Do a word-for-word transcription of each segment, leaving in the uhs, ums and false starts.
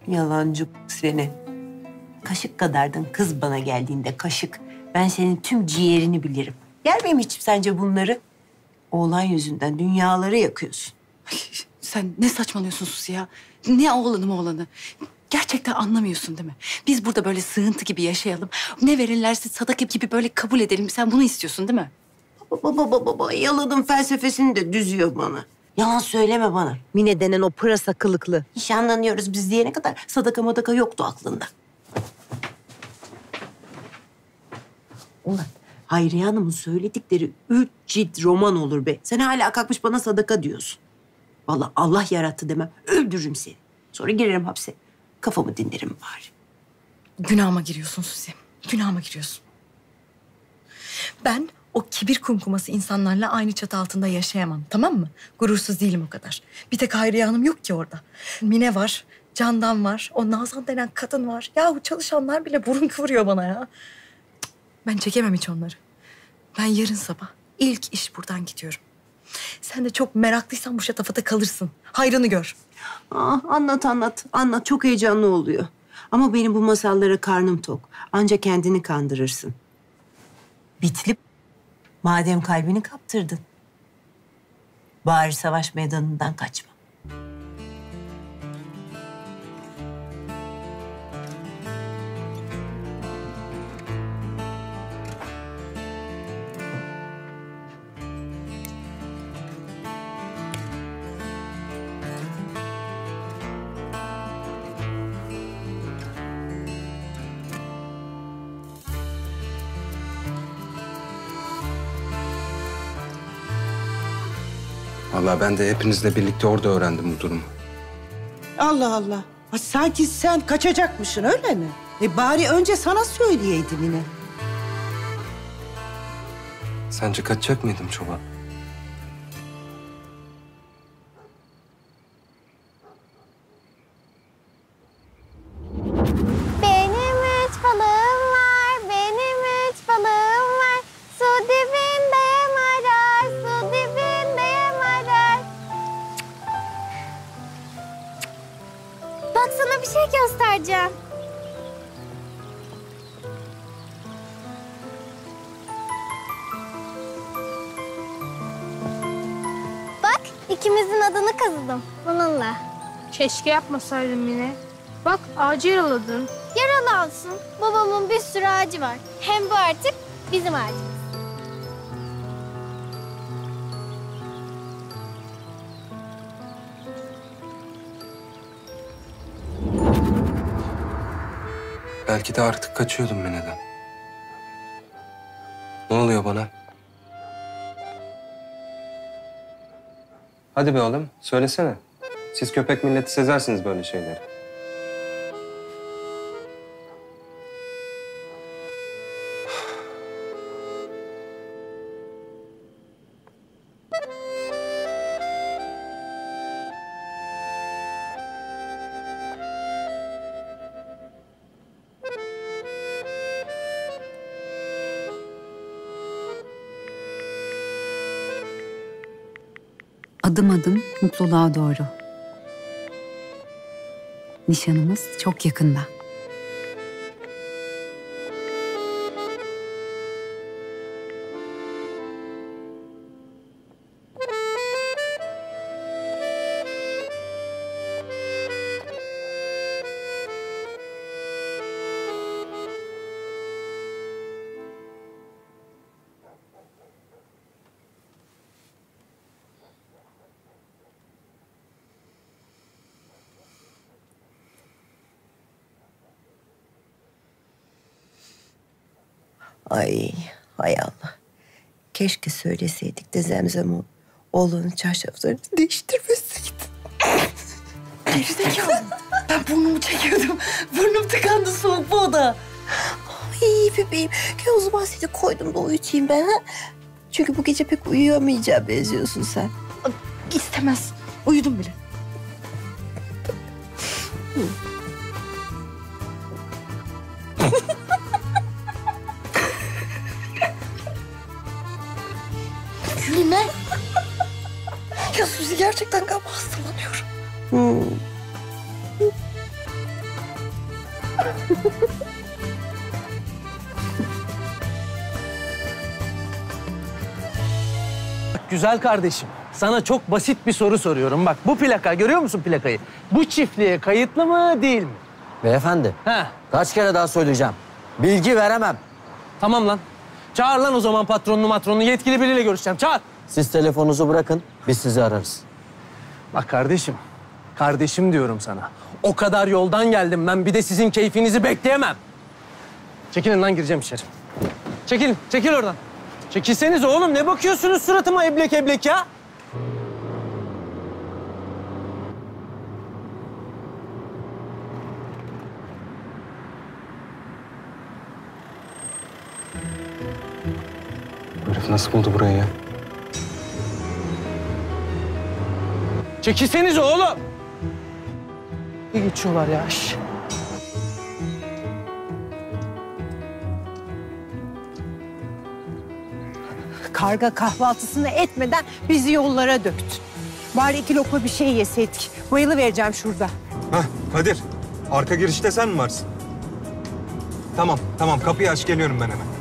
Yalancı seni. Kaşık kadardın kız bana geldiğinde, kaşık. Ben senin tüm ciğerini bilirim. Yer miyim hiç sence bunları? Oğlan yüzünden dünyaları yakıyorsun. Ay, sen ne saçmalıyorsun Suzi ya? Ne oğlanı oğlanı? Gerçekten anlamıyorsun değil mi? Biz burada böyle sığıntı gibi yaşayalım. Ne verirlerse sadaka gibi böyle kabul edelim. Sen bunu istiyorsun değil mi? Baba baba baba yalanın felsefesini de düzüyor bana. Yalan söyleme bana. Mine denen o pırasa kılıklı. Nişanlanıyoruz biz diyene kadar sadaka madaka yoktu aklında. Ulan Hayriye Hanım'ın söyledikleri üç cilt roman olur be. Sen hala kalkmış bana sadaka diyorsun. Vallahi Allah yarattı demem. Öldürürüm seni. Sonra girerim hapse. Kafamı dinlerim bari. Günahıma giriyorsun Suzi. Günahıma giriyorsun. Ben o kibir kumkuması insanlarla aynı çatı altında yaşayamam, tamam mı? Gurursuz değilim o kadar. Bir tek Hayriye Hanım yok ki orada. Mine var, Candan var, o Nazan denen kadın var. Yahu çalışanlar bile burun kıvırıyor bana ya. Cık, ben çekemem hiç onları. Ben yarın sabah ilk iş buradan gidiyorum. Sen de çok meraklıysan bu şatafata kalırsın. Hayrını gör. Ah, anlat anlat. Anlat. Çok heyecanlı oluyor. Ama benim bu masallara karnım tok. Anca kendini kandırırsın. Bitlip, madem kalbini kaptırdın, bari savaş meydanından kaçma. Vallahi ben de hepinizle birlikte orada öğrendim bu durumu. Allah Allah. Ha, sanki sen kaçacakmışsın öyle mi? E bari önce sana söyleyeydim yine. Sence kaçacak mıydım çoban? Benim üç balığım var, benim üç balığım var. Su dibinde yem arar, su dibinde yem arar. Bak sana bir şey göstereceğim. Bak ikimizin adını kazıdım bununla. Keşke yapmasaydım yine. Bak ağacı yaraladın. Yaralansın. Babamın bir sürü ağacı var. Hem bu artık bizim ağacımız. Belki de artık kaçıyordum Mine'den. Ne oluyor bana? Hadi be oğlum, söylesene. Siz köpek milleti sezersiniz böyle şeyleri. Adım adım mutluluğa doğru. Nişanımız çok yakında. Ay, hay Allah. Keşke söyleseydik de Zemzem o oğlanın çarşaflarını değiştirmeseydi. Gerizekalı. Ben burnumu çekiyordum. Burnum tıkandı soğuk bu oda. Ay bebeğim. Gel o zaman seni koydum da uyutayım ben ha. Çünkü bu gece pek uyuyamayacağım benziyorsun sen. İstemez. Uyudum bile. Gülme. Ya Suzi gerçekten galiba hastalanıyorum. Hmm. Güzel kardeşim, sana çok basit bir soru soruyorum. Bak bu plaka, görüyor musun plakayı? Bu çiftliğe kayıtlı mı, değil mi? Beyefendi, He. kaç kere daha söyleyeceğim. Bilgi veremem. Tamam lan. Çağır lan o zaman patronunu matronunu. Yetkili biriyle görüşeceğim. Çağır. Siz telefonunuzu bırakın, biz sizi ararız. Bak kardeşim, kardeşim diyorum sana. O kadar yoldan geldim ben, bir de sizin keyfinizi bekleyemem. Çekilin lan, gireceğim içeri. Çekilin, çekil oradan. Çekilseniz oğlum, ne bakıyorsunuz suratıma eblek eblek ya? Bu herif nasıl buldu burayı ya? Çekilseniz oğlum. Bir geçiyorlar ya. Şş. Karga kahvaltısını etmeden bizi yollara döktün. Bari iki lokma bir şey yeseydik. Bayılıvereceğim şurada. Hah Kadir, arka girişte sen mi varsın? Tamam, tamam. Kapıyı aç, geliyorum ben hemen.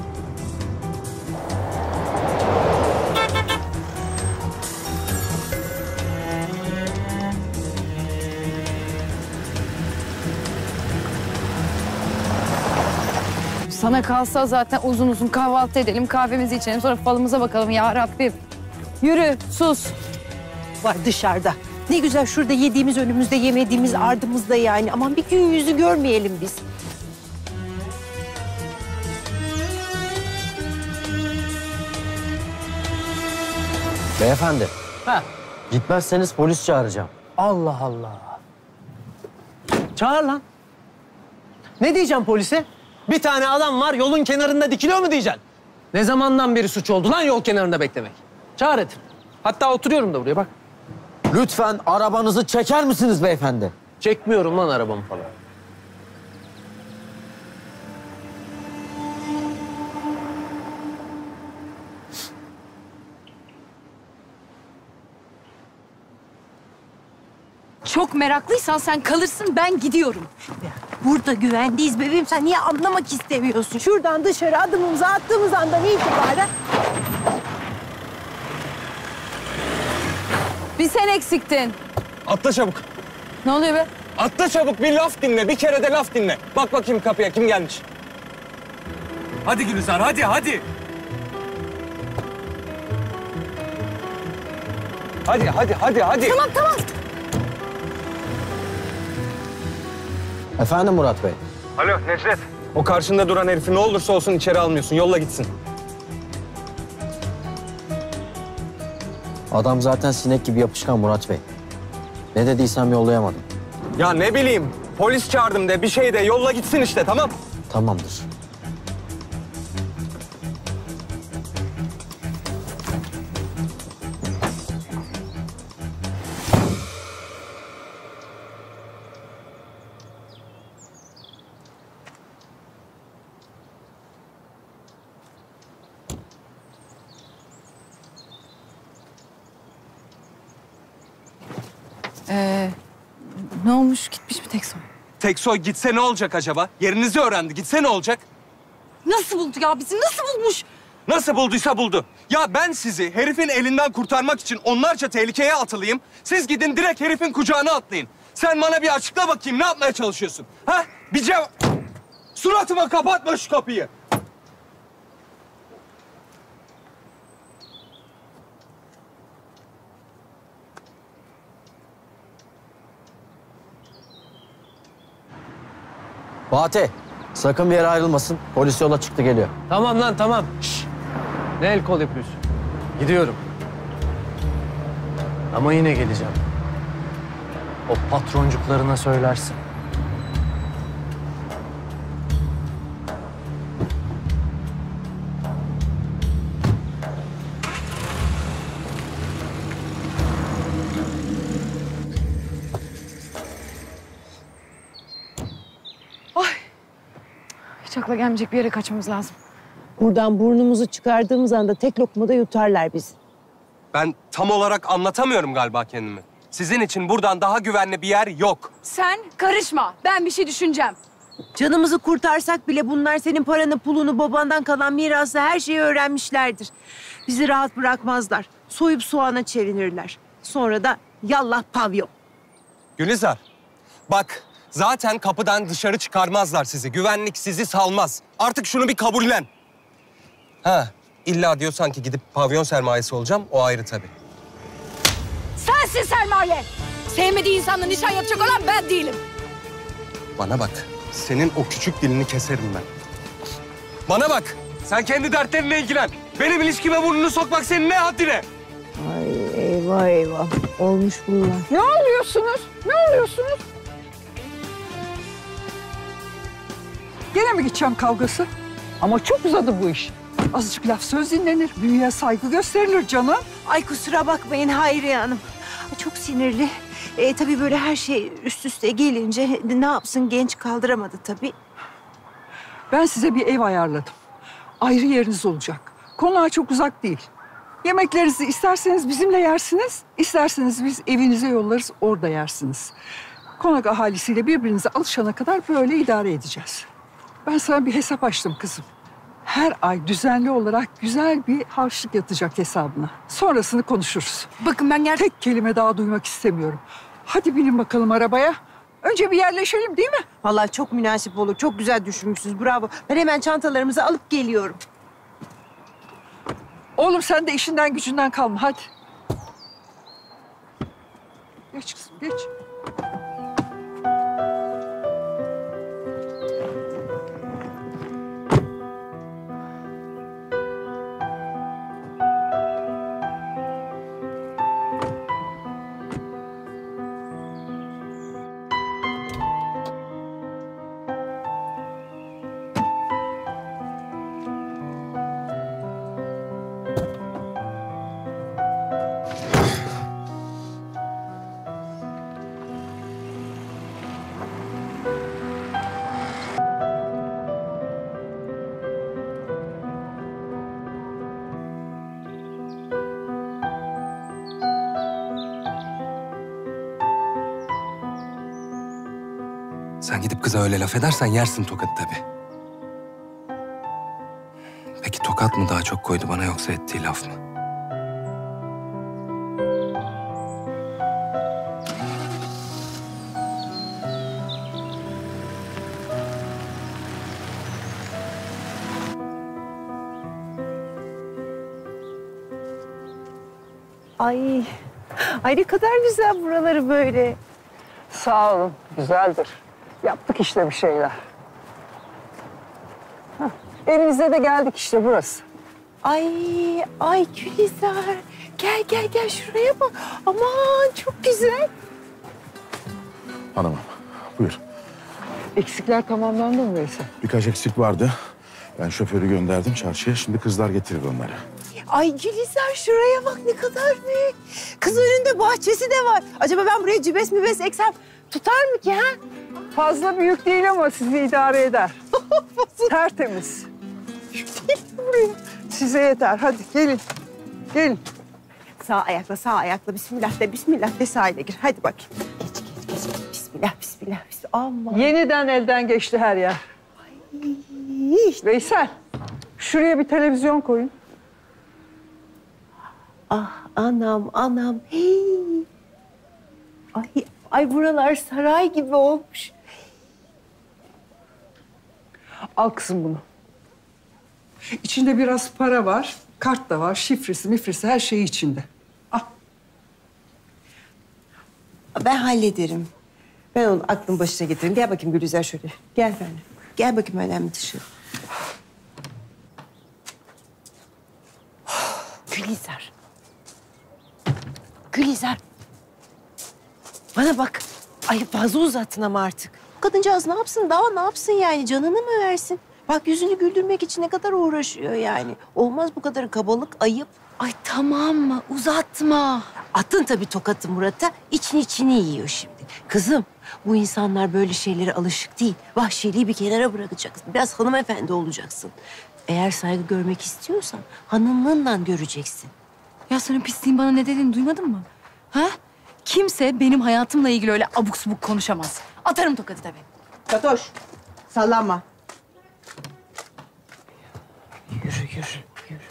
Sana kalsa zaten uzun uzun kahvaltı edelim, kahvemizi içelim, sonra falımıza bakalım ya Rabbim. Yürü, sus. Var dışarıda. Ne güzel şurada yediğimiz önümüzde, yemediğimiz ardımızda yani. Aman bir gün yüzü görmeyelim biz. Beyefendi, Ha. gitmezseniz polis çağıracağım. Allah Allah. Çağır lan. Ne diyeceğim polise? Bir tane adam var, yolun kenarında dikiliyor mu diyeceksin? Ne zamandan beri suç oldu lan yol kenarında beklemek? Çağır et. Hatta oturuyorum da buraya bak. Lütfen arabanızı çeker misiniz beyefendi? Çekmiyorum lan arabamı falan. Çok meraklıysan sen kalırsın, ben gidiyorum. Burada güvendeyiz bebeğim. Sen niye anlamak istemiyorsun? Şuradan dışarı adımımızı attığımız andan itibaren... Bir sen eksiktin. Atla çabuk. Ne oluyor be? Atla çabuk, bir laf dinle. Bir kere de laf dinle. Bak bakayım kapıya, kim gelmiş? Hadi Gülizar, hadi, hadi. Hadi, hadi, hadi, hadi. Tamam, tamam. Efendim Murat Bey? Alo Necdet. O karşında duran herifi ne olursa olsun içeri almıyorsun. Yolla gitsin. Adam zaten sinek gibi yapışkan Murat Bey. Ne dediysem yollayamadım. Ya ne bileyim, polis çağırdım de, bir şey de yolla gitsin işte, tamam? Tamamdır. Ee, ne olmuş? Gitmiş mi Teksoy? Teksoy gitse ne olacak acaba? Yerinizi öğrendi, gitse ne olacak? Nasıl buldu ya bizi? Nasıl bulmuş? Nasıl bulduysa buldu. Ya ben sizi herifin elinden kurtarmak için onlarca tehlikeye atılayım. Siz gidin direkt herifin kucağına atlayın. Sen bana bir açıkla bakayım, ne yapmaya çalışıyorsun? Ha? Bir cevap... Suratıma kapatma şu kapıyı. Fatih, sakın bir yere ayrılmasın. Polis yola çıktı, geliyor. Tamam lan, tamam. Şş. Ne el kol yapıyorsun? Gidiyorum. Ama yine geleceğim. O patroncuklarına söylersin. Hiç akla gelmeyecek bir yere kaçmamız lazım. Buradan burnumuzu çıkardığımız anda tek lokmada yutarlar bizi. Ben tam olarak anlatamıyorum galiba kendimi. Sizin için buradan daha güvenli bir yer yok. Sen karışma. Ben bir şey düşüneceğim. Canımızı kurtarsak bile bunlar senin paranı, pulunu, babandan kalan mirası her şeyi öğrenmişlerdir. Bizi rahat bırakmazlar. Soyup soğana çevirirler. Sonra da yallah pavyon. Gülizar, bak zaten kapıdan dışarı çıkarmazlar sizi. Güvenlik sizi salmaz. Artık şunu bir kabullen. Ha, illa diyorsan ki gidip pavyon sermayesi olacağım, o ayrı tabii. Sensin sermaye. Sevmediği insanla nişan yapacak olan ben değilim. Bana bak, senin o küçük dilini keserim ben. Bana bak, sen kendi dertlerinle ilgilen. Benim ilişkime burnunu sokmak senin ne haddine? Ay eyvah eyvah. Olmuş bunlar. Ne oluyorsunuz? Ne oluyorsunuz? Gene mi gideceğim kavgası? Ama çok uzadı bu iş. Azıcık laf söz dinlenir, büyüye saygı gösterilir canım. Ay kusura bakmayın Hayriye Hanım. Çok sinirli. E, tabii böyle her şey üst üste gelince ne yapsın genç kaldıramadı tabii. Ben size bir ev ayarladım. Ayrı yeriniz olacak. Konağa çok uzak değil. Yemeklerinizi isterseniz bizimle yersiniz, isterseniz biz evinize yollarız, orada yersiniz. Konak ahalisiyle birbirinize alışana kadar böyle idare edeceğiz. Ben sana bir hesap açtım kızım. Her ay düzenli olarak güzel bir harçlık yatacak hesabına. Sonrasını konuşuruz. Bakın ben gerçekten... Tek kelime daha duymak istemiyorum. Hadi binin bakalım arabaya. Önce bir yerleşelim değil mi? Vallahi çok münasip olur. Çok güzel düşünmüşsünüz. Bravo. Ben hemen çantalarımızı alıp geliyorum. Oğlum sen de işinden gücünden kalma hadi. Geç kızım geç. Sen gidip kıza öyle laf edersen yersin tokadı tabii. Peki tokat mı daha çok koydu bana yoksa ettiği laf mı? Ay, ay ne kadar güzel buraları böyle. Sağ olun, güzeldir. Yaptık işte bir şeyler. Hah, evimize de geldik işte burası. Ay, ay Gülizar. Gel gel gel şuraya bak. Aman çok güzel. Hanımım, buyur. Eksikler tamamlandı mı Veysel? Birkaç eksik vardı. Ben şoförü gönderdim çarşıya. Şimdi kızlar getirir onları. Ay Gülizar şuraya bak ne kadar büyük. Kız önünde bahçesi de var. Acaba ben buraya cübes mübes eksem tutar mı ki ha? Fazla büyük değil ama sizi idare eder. Tertemiz. Buraya. Size yeter. Hadi gelin. Gelin. Sağ ayakla, sağ ayakla. Bismillah de, bismillah de sahile gir. Hadi bakayım. Geç, geç, geç. Bismillah, bismillah. bismillah. Aman. Yeniden elden geçti her yer. Ay. Veysel, şuraya bir televizyon koyun. Ah anam, anam. Hey. Ay, ay buralar saray gibi olmuş. Al kızım bunu. İçinde biraz para var, kart da var, şifresi, mifresi her şeyi içinde. Al. Ben hallederim. Ben onu aklın başına getireyim. Gel bakayım Gülizar şöyle. Gel benimle. Gel bakayım önemli dışı. Gülizar. Gülizar. Bana bak. Ay fazla uzattın ama artık. Kadıncağız ne yapsın daha ne yapsın yani canını mı versin? Bak yüzünü güldürmek için ne kadar uğraşıyor yani. Olmaz bu kadar kabalık, ayıp. Ay tamam mı? Uzatma. Attın tabii tokatı Murat'a. İçini içini yiyor şimdi. Kızım bu insanlar böyle şeylere alışık değil. Vahşiliği bir kenara bırakacaksın. Biraz hanımefendi olacaksın. Eğer saygı görmek istiyorsan hanımlığından göreceksin. Ya senin pisliğin bana ne dediğini duymadın mı? Ha? Kimse benim hayatımla ilgili öyle abuk subuk konuşamaz. Atarım tokadı tabii. Fatoş. Salama. Yürü, yürü, yürü.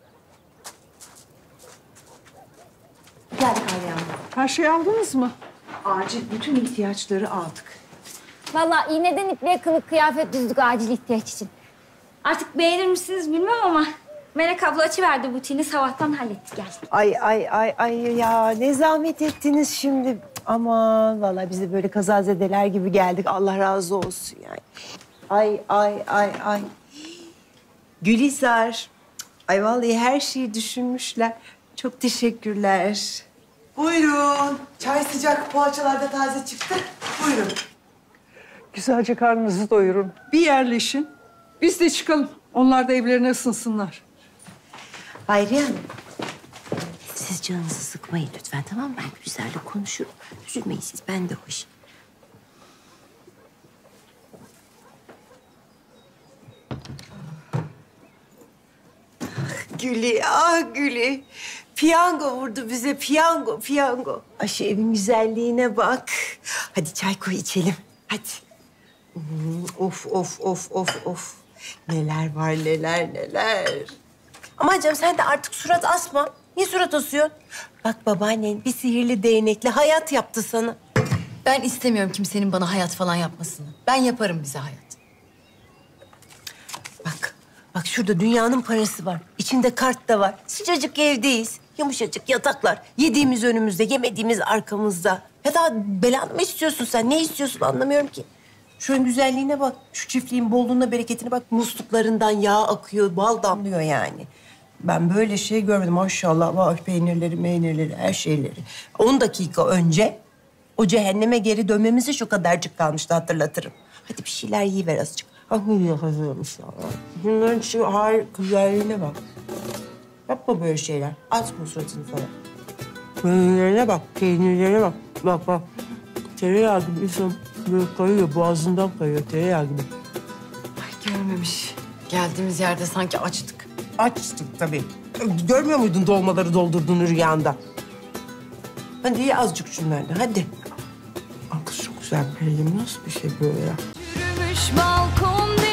Geldik Meryem. Her şeyi aldınız mı? Acil bütün ihtiyaçları aldık. Vallahi iğneden ipliğe kılık kıyafet düzdük acil ihtiyaç için. Artık beğenir misiniz bilmem ama Melek abla açıverdi butiğini, sabahtan hallettik geldik. Ay ay ay ay ya ne zahmet ettiniz şimdi. Aman vallahi biz de böyle kazazedeler gibi geldik. Allah razı olsun yani. Ay ay ay ay. Gülizar. Ay vallahi her şeyi düşünmüşler. Çok teşekkürler. Buyurun. Çay sıcak, poğaçalar da taze çıktı. Buyurun. Güzelce karnınızı doyurun. Bir yerleşin. Biz de çıkalım. Onlar da evlerine ısınsınlar. Hayriye Hanım. Siz canınızı sıkmayın lütfen, tamam mı? Ben Gülizar'la konuşurum. Üzülmeyin siz, ben de hoş. Gülü, ah Gülü. Piyango vurdu bize, piyango, piyango. Ay şu evin güzelliğine bak. Hadi çay koy içelim, hadi. Hmm, of, of, of, of, of. Neler var, neler, neler. Aman canım sen de artık surat asma. Niye surat asıyorsun? Bak babaannen bir sihirli değnekle hayat yaptı sana. Ben istemiyorum kimsenin bana hayat falan yapmasını. Ben yaparım bize hayat. Bak, bak şurada dünyanın parası var. İçinde kart da var. Sıcacık evdeyiz. Yumuşacık yataklar. Yediğimiz önümüzde, yemediğimiz arkamızda. Ya daha belanı mı istiyorsun sen? Ne istiyorsun anlamıyorum ki. Şunun güzelliğine bak. Şu çiftliğin bolluğuna, bereketine bak. Musluklarından yağ akıyor, bal damlıyor yani. Ben böyle şey görmedim maşallah. Var peynirleri, meynirleri, her şeyleri. On dakika önce o cehenneme geri dönmemize şu kadarcık kalmıştı hatırlatırım. Hadi bir şeyler yiyiver azıcık. Ah ne hazırmış ya. Bunların şu harika güzelliğine bak. Yapma böyle şeyler. Açma suratını falan. Peynirlerine bak, peynirlerine bak. Bak bak. Tereyağı gibi insan böyle kayıyor, boğazından kayıyor tereyağı gibi. Ay görmemiş. Geldiğimiz yerde sanki açtık. Açtık tabii. Görmüyor muydun dolmaları doldurduğunu rüyanda? Hadi ye azıcık şunlardan, hadi. Aa, kız çok güzel. Peynir nasıl bir şey böyle ya? Yürümüş balkonda